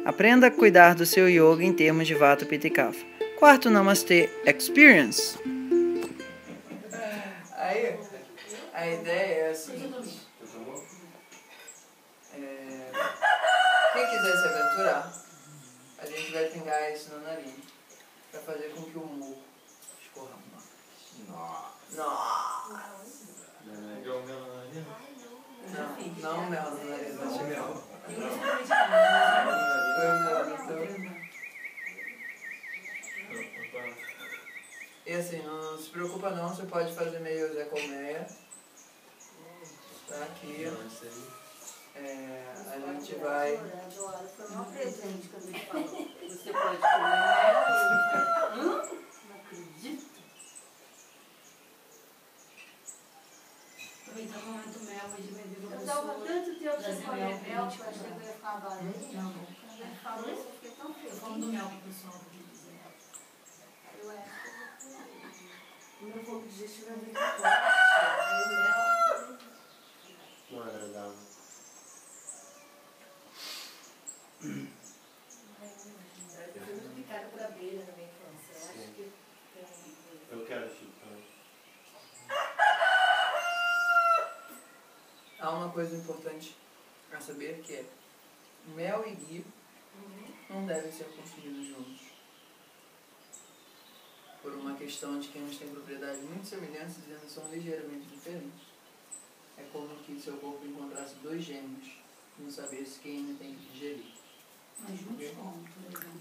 Aprenda a cuidar do seu yoga em termos de Vata Pitta e Kapha. Quarto Namastê Experience. Aí, a ideia é a seguinte. Quem quiser se aventurar, a gente vai pingar isso na narina para fazer com que o muco escorra mais. Nossa! Não mel na narina. E assim, não se preocupa não, você pode fazer meio Zé Colmeia. Tá aqui. A gente vai... Foi um presente quando ele falou. Você pode comer mel. Não acredito. Também tá comendo mel, hoje vai vir uma pessoa. Eu tava tanto tempo sem comer mel, que eu achei que eu ia ficar barulho. Não. Quando ele falou isso, eu fiquei tão feliz. Eu falo do mel pro pessoal do Rio de Janeiro. Eu acho que o meu fogo digestivo é muito forte. Não é agradável. Eu fui muito picada por abelha na minha infância. Eu acho que Eu quero chip também. Há uma coisa importante a saber que é mel e ghee não devem ser consumidos juntos. Por uma questão de que uns têm propriedades muito semelhantes e outros são ligeiramente diferentes. É como que seu corpo encontrasse dois gêmeos e não sabesse quem ainda tem que digerir. mas juntos como, por exemplo?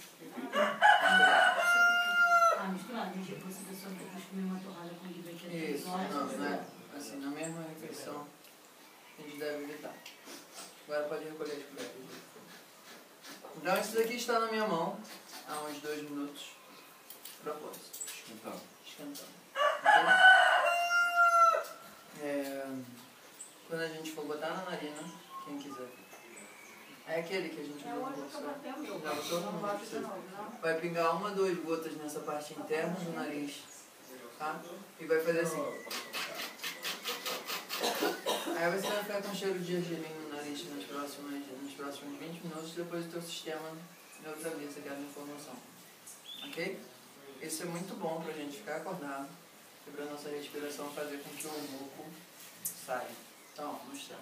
Misturado. Tipo, se a pessoa depois comer uma torrada com ghee vai querer Isso, não é? Assim, na mesma refeição, a gente deve evitar. Agora pode recolher as colheres. Então, isso daqui está na minha mão há uns 2 minutos. Propósito. Esquentando. Quando a gente for botar na narina, quem quiser. É aquele que a gente viu no curso. Vai pingar 1 ou 2 gotas nessa parte interna do nariz. Tá? E vai fazer assim. Aí você vai ficar com cheiro de argilim no nariz nos próximos 20 minutos, depois o teu sistema neutraliza aquela informação. Ok? Isso é muito bom pra gente ficar acordado e pra nossa respiração fazer com que o muco saia. Então, vamos mostrar.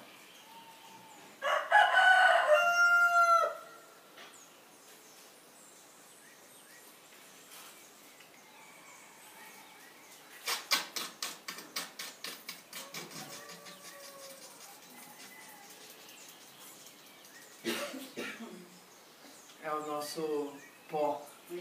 É o nosso pó do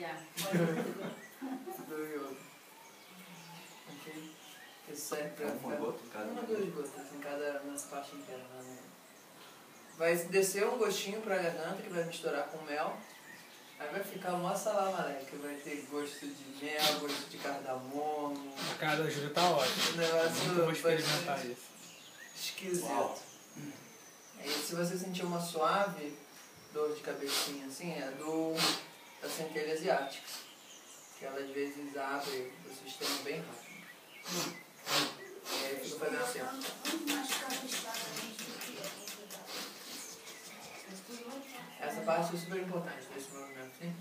yoga. Ok? Que serve pra ficar... 1 ou 2 gotas em cada nessa parte interna. Né? Vai descer um gostinho pra garganta que vai misturar com mel. Aí vai ficar uma salamaré, que vai ter gosto de mel, gosto de cardamomo. A cara da Júlia tá ótima. O negócio Eu vou experimentar isso. Esquisito. Uau. E se você sentir uma suave dor de cabecinha assim, é da centelha asiática. Que ela às vezes abre o sistema bem rápido. E aí fica fazendo assim. Essa parte é super importante desse movimento, sim?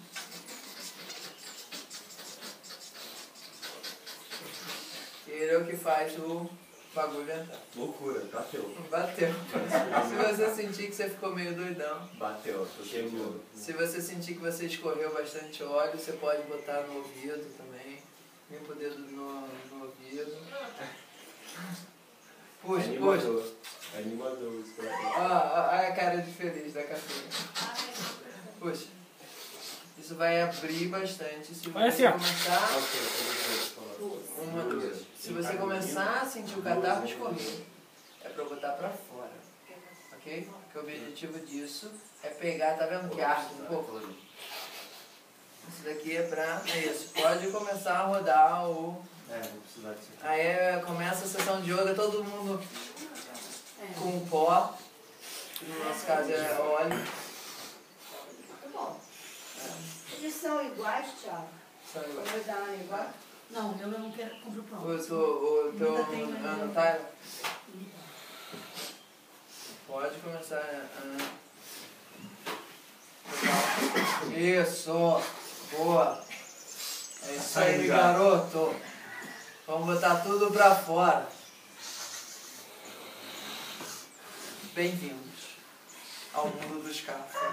Ele é o que faz o bagulho entrar. Loucura, bateu. Bateu. Se você sentir que você ficou meio doidão. Bateu, tô chegando. Se você sentir que você escorreu bastante óleo, você pode botar no ouvido também. Limpa o dedo no ouvido. Puxa, puxa. Animador isso. Olha a cara de feliz da cafeína. Puxa. Isso vai abrir bastante. Se você começar... Se você começar a sentir o catarro escorrer, é pra botar pra fora. Ok? Porque o objetivo disso é pegar, tá vendo que arde um pouco? Isso daqui é pra... Isso. Pode começar a rodar o... vou precisar disso. Aí começa a sessão de yoga, todo mundo com pó. No nosso caso é óleo. Muito bom. Eles são iguais, Thiago? São iguais. O meu da Ana é igual? Não, o meu eu não quero comprar pronto. O teu Ana Tyler? Pode começar a... Isso. Boa. É isso aí, garoto. Vamos botar tudo pra fora. Bem-vindos ao mundo dos cafés.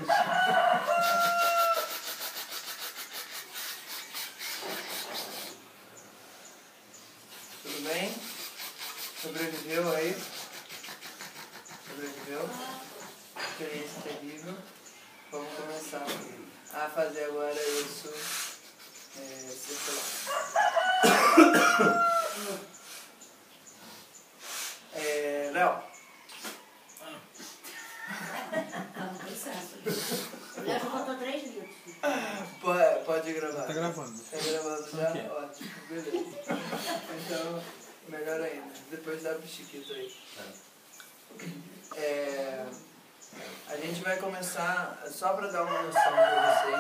Tudo bem? Sobreviveu aí? Sobreviveu? Experiência terrível. Vamos começar a fazer agora isso circular. Léo. Tá no processo. Já faltou 3 minutos. Pode gravar. Tá gravando. Tá gravando já? Ok. Ótimo, beleza. Então, melhor ainda. Depois dá pro Chiquito aí. A gente vai começar, só para dar uma noção para vocês.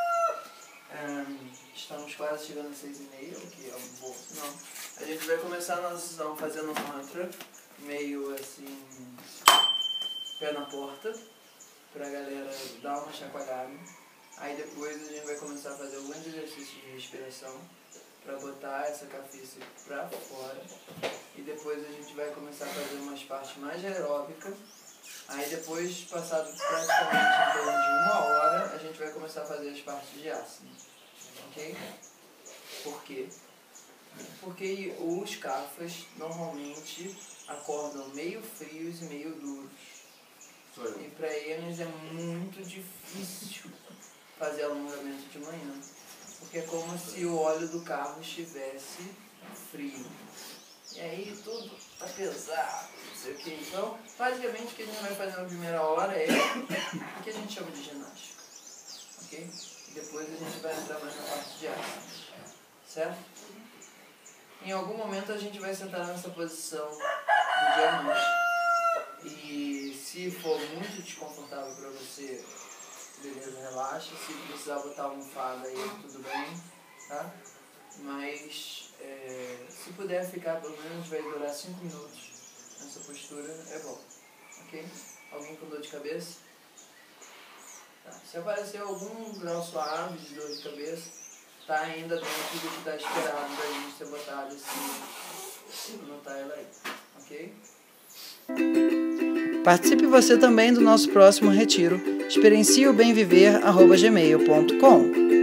Estamos quase chegando às 6h30, o que é um bom sinal. A gente vai começar a nossa sessão fazendo um mantra, meio assim, pé na porta, pra galera dar uma chacoalhada. Aí depois a gente vai começar a fazer alguns exercícios de respiração para botar essa cafice pra fora. E depois a gente vai começar a fazer umas partes mais aeróbicas. Aí depois, passado praticamente em torno de 1 hora, a gente vai começar a fazer as partes de asana. Ok? Por quê? Porque os kafas normalmente acordam meio frios e meio duros. E para eles é muito difícil fazer alongamento de manhã. Porque é como se o óleo do carro estivesse frio. E aí tudo tá pesado, não sei o que. Então, basicamente o que a gente vai fazer na primeira hora é o que a gente chama de ginástica. Ok? E depois a gente vai entrar mais na parte de asanas. Certo? Em algum momento a gente vai sentar nessa posição do diamante. E se for muito desconfortável para você, beleza, relaxa. Se precisar botar almofada aí, tudo bem, tá? Mas se puder ficar, pelo menos vai durar 5 minutos nessa postura, é bom, ok? Alguém com dor de cabeça? Tá. Se aparecer algum grau suave de dor de cabeça, tá ainda dentro do que está esperado da gente ter botado esse no tiler aí, ok? Participe você também do nosso próximo retiro. Experiencie o bem viver@gmail.com.